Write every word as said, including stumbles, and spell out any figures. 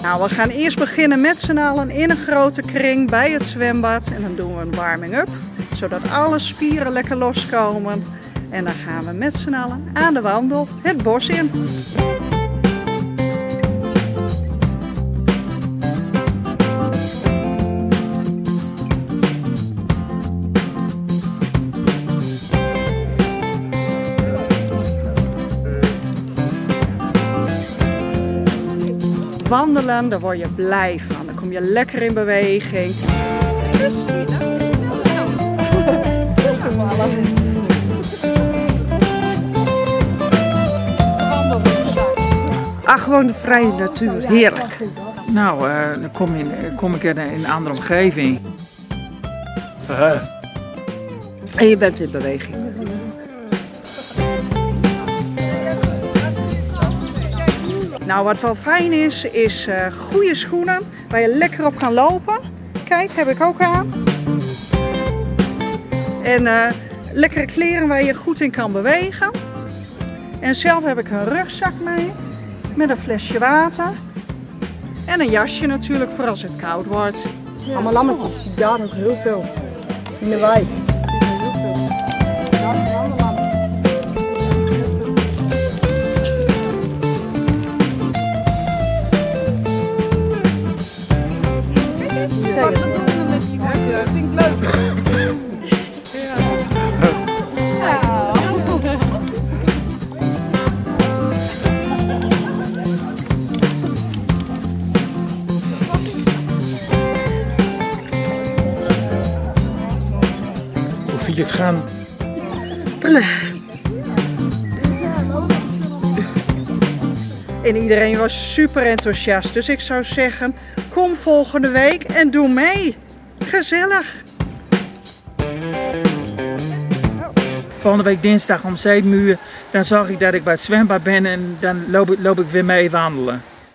Nou, we gaan eerst beginnen met z'n allen in een grote kring bij het zwembad. En dan doen we een warming-up, zodat alle spieren lekker loskomen. En dan gaan we met z'n allen aan de wandel het bos in. Wandelen, daar word je blij van. Dan kom je lekker in beweging. Dus hier, dat is toevallig. Ach, gewoon de vrije natuur. Heerlijk. Nou, uh, dan kom, in, kom ik in een andere omgeving. Uh. En je bent in beweging. Nou, wat wel fijn is, is uh, goede schoenen waar je lekker op kan lopen. Kijk, heb ik ook aan. En uh, lekkere kleren waar je goed in kan bewegen. En zelf heb ik een rugzak mee met een flesje water. En een jasje natuurlijk voor als het koud wordt. Ja. Allemaal lammetjes, ja, nog heel veel in de wei. Ja, vind ik leuk. Ja. Ja. Hoe vind je het gaan? En iedereen was super enthousiast, dus ik zou zeggen, kom volgende week en doe mee. Gezellig! Volgende week dinsdag om zeven uur, dan zorg ik dat ik bij het zwembad ben en dan loop ik, loop ik weer mee wandelen.